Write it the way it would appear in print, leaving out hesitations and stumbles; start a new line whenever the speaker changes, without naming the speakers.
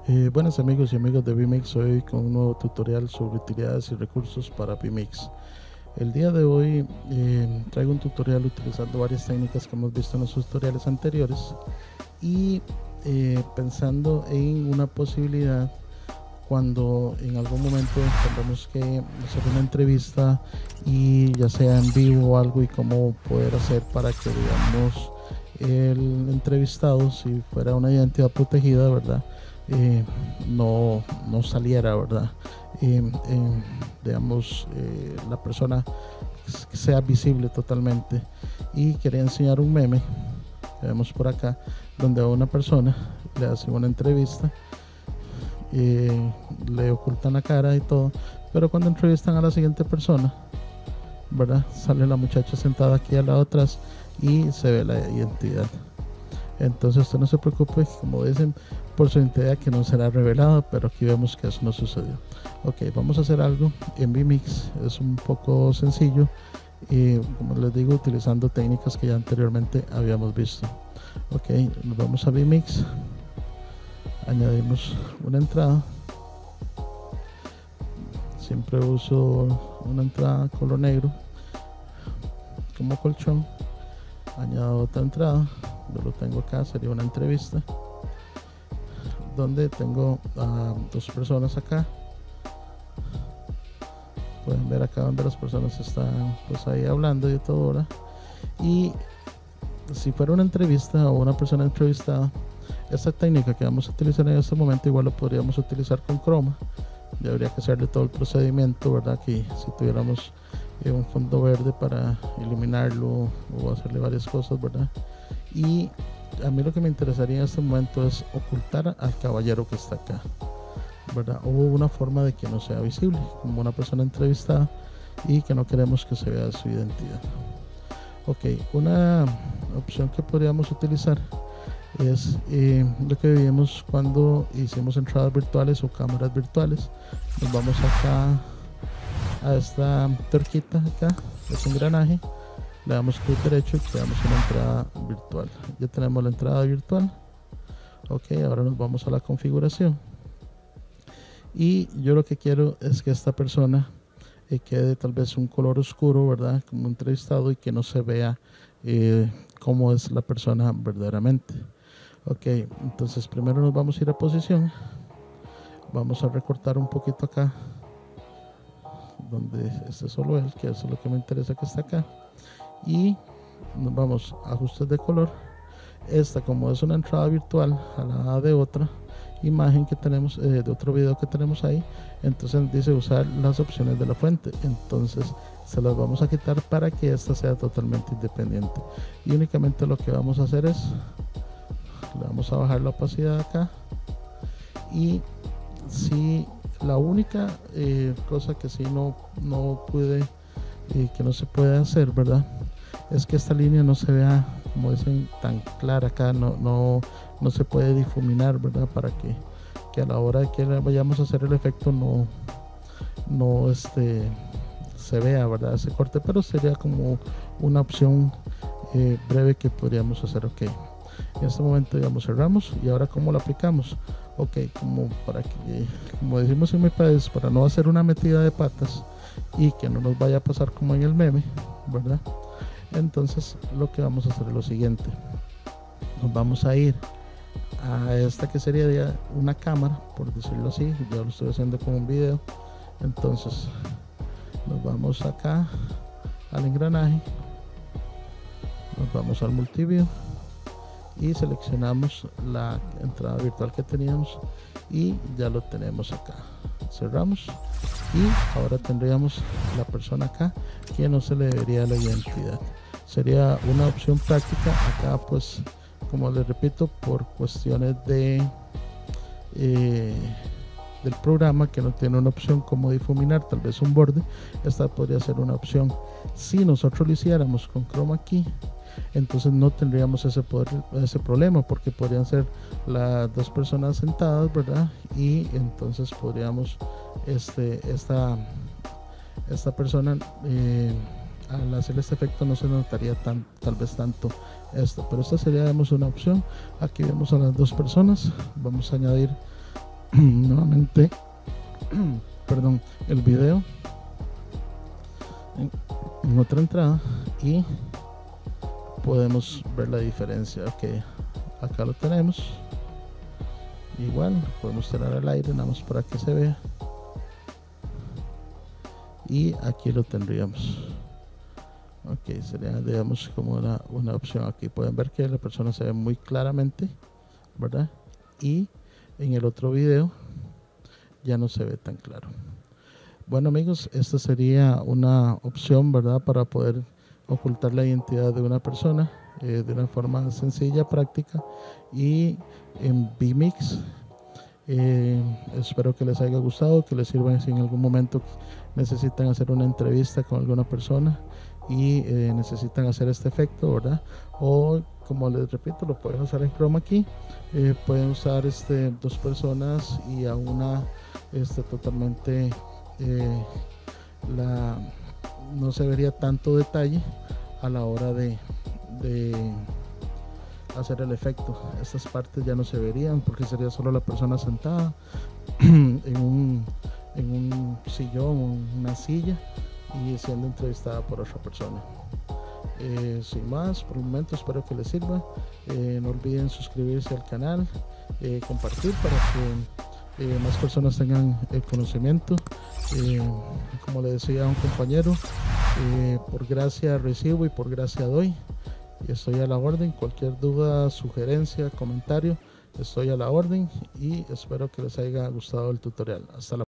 Buenas amigos y amigas de vMix, hoy con un nuevo tutorial sobre utilidades y recursos para vMix. El día de hoy traigo un tutorial utilizando varias técnicas que hemos visto en los tutoriales anteriores y pensando en una posibilidad cuando en algún momento tengamos que hacer una entrevista y ya sea en vivo o algo, y cómo poder hacer para que, digamos, el entrevistado, si fuera una identidad protegida, ¿verdad? No saliera, ¿verdad? Digamos, la persona que sea visible totalmente. Y quería enseñar un meme que vemos por acá, donde a una persona le hacen una entrevista, le ocultan la cara y todo, pero cuando entrevistan a la siguiente persona, ¿verdad? Sale la muchacha sentada aquí al lado atrás y se ve la identidad. Entonces usted no se preocupe, como dicen, por su identidad que no será revelada, pero aquí vemos que eso no sucedió. Ok, vamos a hacer algo en vMix, es un poco sencillo y, como les digo, utilizando técnicas que ya anteriormente habíamos visto. Ok, nos vamos a vMix, añadimos una entrada, siempre uso una entrada color negro como colchón, añado otra entrada, yo lo tengo acá, sería una entrevista donde tengo a dos personas acá. Pueden ver acá donde las personas están pues ahí hablando y todo, ¿verdad? Y si fuera una entrevista o una persona entrevistada, esta técnica que vamos a utilizar en este momento igual lo podríamos utilizar con Chroma. Ya habría que hacerle todo el procedimiento, ¿verdad? Que si tuviéramos un fondo verde para iluminarlo o hacerle varias cosas, ¿verdad? Y a mí lo que me interesaría en este momento es ocultar al caballero que está acá, ¿verdad? O una forma de que no sea visible, como una persona entrevistada y que no queremos que se vea su identidad. Ok, una opción que podríamos utilizar es lo que vimos cuando hicimos entradas virtuales o cámaras virtuales. Nos vamos acá a esta tuerquita acá, este engranaje, le damos clic derecho y creamos una entrada virtual. Ya tenemos la entrada virtual. Ok, ahora nos vamos a la configuración y yo lo que quiero es que esta persona quede tal vez un color oscuro, ¿verdad? Como entrevistado, y que no se vea cómo es la persona verdaderamente. Ok, entonces primero nos vamos a ir a posición, vamos a recortar un poquito acá donde esté solo él, que eso es lo que me interesa que está acá, y nos vamos a ajustes de color. Esta, como es una entrada virtual a la de otra imagen que tenemos, de otro video que tenemos ahí, entonces dice usar las opciones de la fuente, entonces se las vamos a quitar para que esta sea totalmente independiente, y únicamente lo que vamos a hacer es le vamos a bajar la opacidad acá. Y si la única cosa que sí no puede, que no se puede hacer, ¿verdad?, es que esta línea no se vea, como dicen, tan clara acá, no se puede difuminar, ¿verdad?, para que a la hora de que vayamos a hacer el efecto no se vea, ¿verdad?, ese corte, pero sería como una opción breve que podríamos hacer. Ok, en este momento, digamos, cerramos, y ahora ¿cómo lo aplicamos? Ok, como decimos en mi país, para no hacer una metida de patas y que no nos vaya a pasar como en el meme, ¿verdad? Entonces lo que vamos a hacer es lo siguiente: nos vamos a ir a esta que sería una cámara, por decirlo así, yo lo estoy haciendo con un video. Entonces nos vamos acá al engranaje, nos vamos al multiview y seleccionamos la entrada virtual que teníamos y ya lo tenemos acá. Cerramos y ahora tendríamos la persona acá, que no se le vería la identidad. Sería una opción práctica acá, pues como les repito, por cuestiones del programa, que no tiene una opción como difuminar tal vez un borde. Esta podría ser una opción. Si nosotros lo hiciéramos con Chroma Key, entonces no tendríamos ese problema, porque podrían ser las dos personas sentadas, ¿verdad? Y entonces podríamos esta persona, al hacer este efecto no se notaría tal vez tanto esto, pero esta sería, digamos, una opción. Aquí vemos a las dos personas, vamos a añadir nuevamente perdón, el video en otra entrada y podemos ver la diferencia. Ok, acá lo tenemos. Igual podemos tirar al aire nada más para que se vea, y aquí lo tendríamos. Ok, sería, digamos, como una opción. Aquí pueden ver que la persona se ve muy claramente, ¿verdad? Y en el otro video ya no se ve tan claro. Bueno, amigos, esta sería una opción, ¿verdad?, para poder ocultar la identidad de una persona de una forma sencilla, práctica y en vMix. Espero que les haya gustado, que les sirva si en algún momento necesitan hacer una entrevista con alguna persona y necesitan hacer este efecto, ¿verdad? O como les repito, lo pueden usar en Chroma Key. Pueden usar dos personas y a una totalmente no se vería tanto detalle a la hora de hacer el efecto. Estas partes ya no se verían porque sería solo la persona sentada en un sillón o una silla y siendo entrevistada por otra persona. Sin más, por el momento espero que les sirva. No olviden suscribirse al canal, compartir para que más personas tengan el conocimiento. Como le decía a un compañero, por gracia recibo y por gracia doy. Y estoy a la orden. Cualquier duda, sugerencia, comentario, estoy a la orden y espero que les haya gustado el tutorial. Hasta la próxima.